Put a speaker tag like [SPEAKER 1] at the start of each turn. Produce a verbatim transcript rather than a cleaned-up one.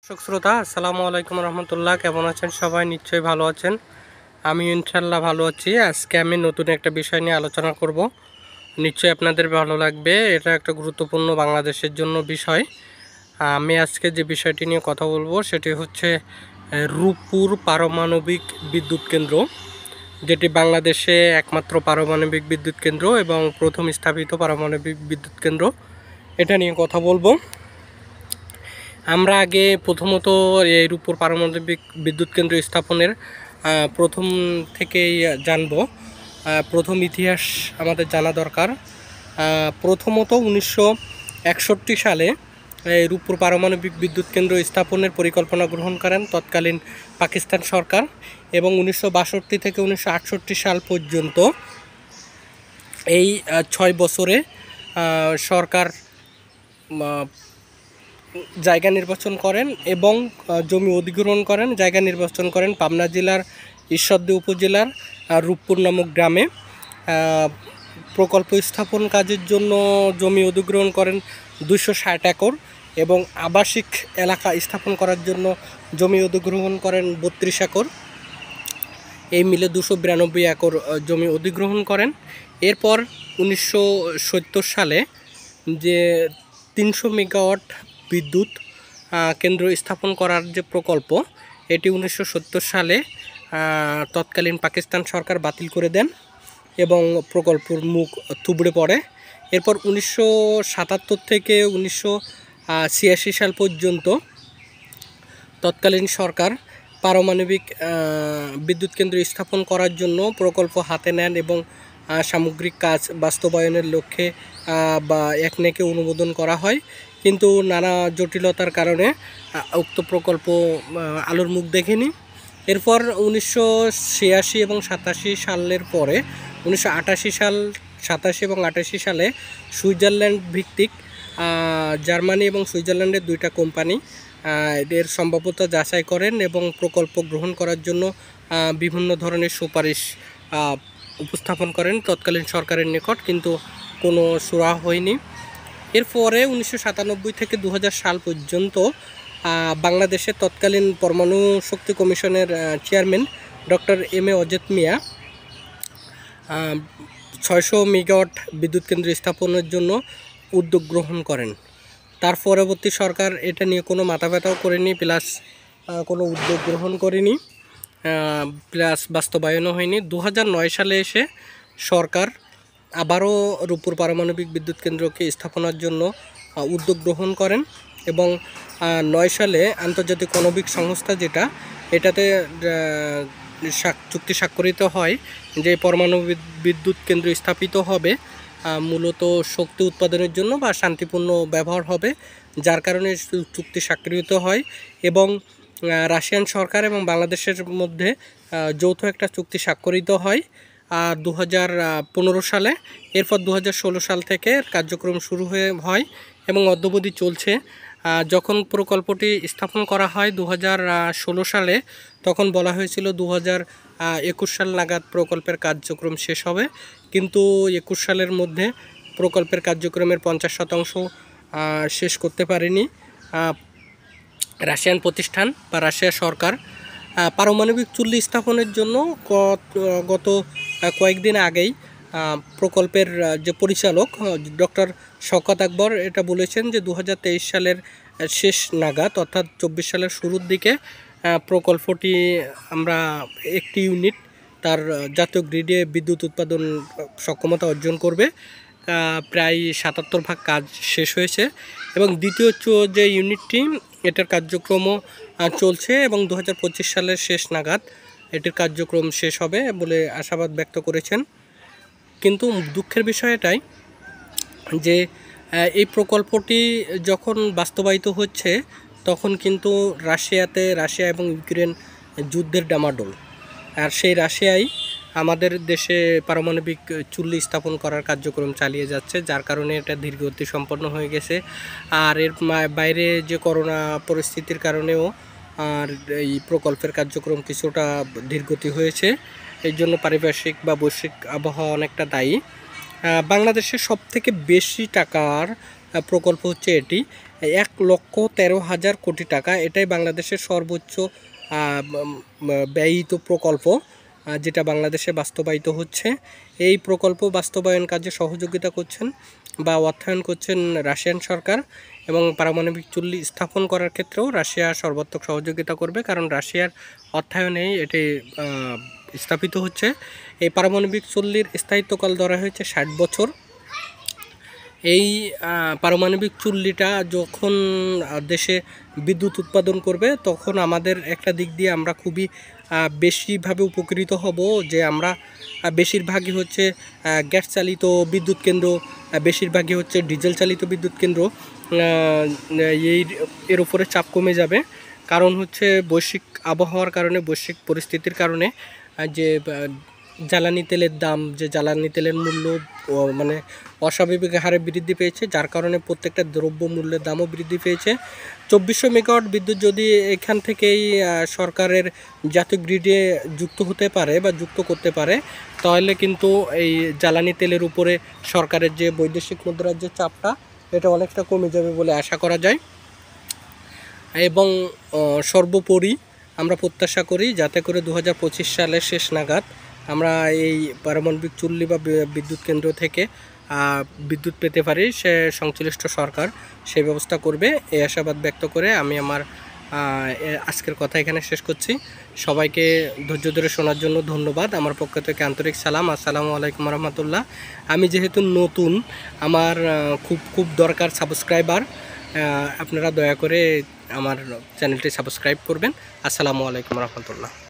[SPEAKER 1] দর্শক শ্রোতা আসসালামু আলাইকুম রহমতুল্লাহ, কেমন আছেন সবাই? নিশ্চয়ই ভালো আছেন। আমি ইনশাল্লাহ ভালো আছি। আজকে আমি নতুন একটা বিষয় নিয়ে আলোচনা করব, নিশ্চয়ই আপনাদের ভালো লাগবে। এটা একটা গুরুত্বপূর্ণ বাংলাদেশের জন্য বিষয়। আমি আজকে যে বিষয়টি নিয়ে কথা বলবো সেটি হচ্ছে রূপপুর পারমাণবিক বিদ্যুৎ কেন্দ্র, যেটি বাংলাদেশে একমাত্র পারমাণবিক বিদ্যুৎ কেন্দ্র এবং প্রথম স্থাপিত পারমাণবিক বিদ্যুৎ কেন্দ্র। এটা নিয়ে কথা বলবো। আমরা আগে প্রথমত এর উপর পারমাণবিক বিদ্যুৎ কেন্দ্র স্থাপনের প্রথম থেকেই জানব। প্রথম ইতিহাস আমাদের জানা দরকার। প্রথমত উনিশশো একষট্টি সালে রূপপুর পারমাণবিক বিদ্যুৎ কেন্দ্র স্থাপনের পরিকল্পনা গ্রহণ করেন তৎকালীন পাকিস্তান সরকার, এবং উনিশশো বাষট্টি থেকে উনিশশো আটষট্টি সাল পর্যন্ত এই ছয় বছরে সরকার জায়গা নির্বাচন করেন এবং জমি অধিগ্রহণ করেন। জায়গা নির্বাচন করেন পাবনা জেলার ঈশ্বরদী উপজেলার রূপপুর নামক গ্রামে। প্রকল্প স্থাপন কাজের জন্য জমি অধিগ্রহণ করেন দুইশো ষাট একর এবং আবাসিক এলাকা স্থাপন করার জন্য জমি অধিগ্রহণ করেন বত্রিশ একর। এই মিলে দুশো বিরানব্বই একর জমি অধিগ্রহণ করেন। এরপর উনিশশো সত্তর সালে যে তিনশো মেগাওয়াট বিদ্যুৎ কেন্দ্র স্থাপন করার যে প্রকল্প, এটি উনিশশো সত্তর সালে তৎকালীন পাকিস্তান সরকার বাতিল করে দেন এবং প্রকল্পের মুখ থুবড়ে পড়ে। এরপর উনিশশো সাতাত্তর থেকে উনিশশো ছিয়াশি সাল পর্যন্ত তৎকালীন সরকার পারমাণবিক বিদ্যুৎ কেন্দ্র স্থাপন করার জন্য প্রকল্প হাতে নেন এবং সামগ্রিক কাজ বাস্তবায়নের লক্ষ্যে বা একনেকে অনুমোদন করা হয়, কিন্তু নানা জটিলতার কারণে উক্ত প্রকল্প আলোর মুখ দেখেনি। এরপর উনিশশো ছিয়াশি এবং সাতাশি সালের পরে উনিশশো আটাশি সাল সাতাশি এবং আটাশি সালে সুইজারল্যান্ড ভিত্তিক জার্মানি এবং সুইজারল্যান্ডের দুইটা কোম্পানি এর সম্ভাব্যতা যাচাই করেন এবং প্রকল্প গ্রহণ করার জন্য বিভিন্ন ধরনের সুপারিশ উপস্থাপন করেন তৎকালীন সরকারের নিকট, কিন্তু কোনো সুরাহা হয়নি। এরপরে উনিশশো সাতানব্বই থেকে দু হাজার সাল পর্যন্ত বাংলাদেশের তৎকালীন পরমাণু শক্তি কমিশনের chairman doctor M A Ajit Mia ছয়শো মেগাওয়াট বিদ্যুৎ কেন্দ্র স্থাপনের জন্য উদ্যোগ গ্রহণ করেন। তার পরবর্তী সরকার এটা নিয়ে কোনো মাথা ব্যথাও করেনি, প্লাস কোনো উদ্যোগ গ্রহণ করেনি, প্লাস বাস্তবায়নও হয়নি। দু হাজার নয় সালে এসে সরকার আবারও রূপপুর পারমাণবিক বিদ্যুৎ কেন্দ্রকে স্থাপনার জন্য উদ্যোগ গ্রহণ করেন এবং নয় সালে আন্তর্জাতিক আণবিক সংস্থা যেটা, এটাতে চুক্তি স্বাক্ষরিত হয় যে পরমাণু বিদ্যুৎ কেন্দ্র স্থাপিত হবে মূলত শক্তি উৎপাদনের জন্য বা শান্তিপূর্ণ ব্যবহার হবে, যার কারণে চুক্তি স্বাক্ষরিত হয় এবং রাশিয়ান সরকার এবং বাংলাদেশের মধ্যে যৌথ একটা চুক্তি স্বাক্ষরিত হয় দু হাজার পনেরো সালে। এরপর দু হাজার ষোলো সাল থেকে কার্যক্রম শুরু হয়ে হয় এবং অদ্যাবধি চলছে। যখন প্রকল্পটি স্থাপন করা হয় দু হাজার ষোলো সালে, তখন বলা হয়েছিল দু হাজার একুশ সাল নাগাদ প্রকল্পের কার্যক্রম শেষ হবে, কিন্তু একুশ সালের মধ্যে প্রকল্পের কার্যক্রমের পঞ্চাশ শতাংশ শেষ করতে পারেনি রাশিয়ান প্রতিষ্ঠান বা রাশিয়া সরকার। পারমাণবিক চুল্লি স্থাপনের জন্য গত কয়েকদিন আগেই প্রকল্পের যে পরিচালক ডক্টর শওকত আকবর এটা বলেছেন যে দু হাজার তেইশ সালের শেষ নাগাদ অর্থাৎ চব্বিশ সালের শুরুর দিকে প্রকল্পটি আমরা একটি ইউনিট তার জাতীয় গ্রিডে বিদ্যুৎ উৎপাদন সক্ষমতা অর্জন করবে। প্রায় সাতাত্তর ভাগ কাজ শেষ হয়েছে এবং দ্বিতীয় যে ইউনিটটি এটার কার্যক্রমও চলছে এবং দু হাজার পঁচিশ সালের শেষ নাগাদ এটির কার্যক্রম শেষ হবে বলে আশাবাদ ব্যক্ত করেছেন। কিন্তু দুঃখের বিষয় এটাই যে এই প্রকল্পটি যখন বাস্তবায়িত হচ্ছে তখন কিন্তু রাশিয়াতে রাশিয়া এবং ইউক্রেন যুদ্ধের ডামাডোল, আর সেই রাশিয়াই আমাদের দেশে পারমাণবিক চুল্লি স্থাপন করার কার্যক্রম চালিয়ে যাচ্ছে, যার কারণে এটা ধীরগতি সম্পন্ন হয়ে গেছে। আর এর বাইরে যে করোনা পরিস্থিতির কারণেও আর এই প্রকল্পের কার্যক্রম কিছুটা ধীরগতি হয়েছে। এর জন্য পারিপার্শ্বিক বা বৈশ্বিক আবহাওয়া অনেকটা দায়ী। বাংলাদেশে সবথেকে বেশি টাকার প্রকল্প হচ্ছে এটি, এক লক্ষ তেরো হাজার কোটি টাকা। এটাই বাংলাদেশের সর্বোচ্চ ব্যয়িত প্রকল্প যেটা বাংলাদেশে বাস্তবায়িত হচ্ছে। এই প্রকল্প বাস্তবায়ন কাজে সহযোগিতা করছেন বা অর্থায়ন করছেন রাশিয়ান সরকার, এবং পারমাণবিক চুল্লি স্থাপন করার ক্ষেত্রেও রাশিয়া সর্বাত্মক সহযোগিতা করবে, কারণ রাশিয়ার অর্থায়নেই এটি স্থাপিত হচ্ছে। এই পারমাণবিক চুল্লির স্থায়িত্বকাল ধরা হয়েছে ষাট বছর। এই পারমাণবিক চুল্লিটা যখন দেশে বিদ্যুৎ উৎপাদন করবে তখন আমাদের একটা দিক দিয়ে আমরা খুবই বেশিভাবে উপকৃত হব, যে আমরা বেশিরভাগই হচ্ছে গ্যাস চালিত বিদ্যুৎ কেন্দ্র, বেশিরভাগই হচ্ছে ডিজেল চালিত বিদ্যুৎ কেন্দ্র, এই এর উপরে চাপ কমে যাবে। কারণ হচ্ছে বৈশ্বিক আবহাওয়ার কারণে, বৈশ্বিক পরিস্থিতির কারণে যে জ্বালানি তেলের দাম, যে জ্বালানি তেলের মূল্য মানে অস্বাভাবিক হারে বৃদ্ধি পেয়েছে, যার কারণে প্রত্যেকটা দ্রব্য মূল্যের দামও বৃদ্ধি পেয়েছে। চব্বিশশো মেগাওয়াট বিদ্যুৎ যদি এখান থেকেই সরকারের জাতীয় গ্রিডে যুক্ত হতে পারে বা যুক্ত করতে পারে, তাহলে কিন্তু এই জ্বালানি তেলের উপরে সরকারের যে বৈদেশিক মুদ্রার যে চাপটা, এটা অনেকটা কমে যাবে বলে আশা করা যায়। এবং সর্বোপরি আমরা প্রত্যাশা করি যাতে করে দু হাজার পঁচিশ সালের শেষ নাগাদ আমরা এই পারমাণবিক চুল্লি বা বিদ্যুৎ কেন্দ্র থেকে বিদ্যুৎ পেতে পারি, সে সংশ্লিষ্ট সরকার সেই ব্যবস্থা করবে, এই আশাবাদ ব্যক্ত করে আমি আমার আজকের কথা এখানে শেষ করছি। সবাইকে ধৈর্য ধরে শোনার জন্য ধন্যবাদ। আমার পক্ষ থেকে আন্তরিক সালাম। আসসালামু আলাইকুম রহমতুল্লাহ। আমি যেহেতু নতুন, আমার খুব খুব দরকার সাবস্ক্রাইবার, আপনারা দয়া করে আমার চ্যানেলটি সাবস্ক্রাইব করবেন। আসসালামু আলাইকুম রহমতুল্লাহ।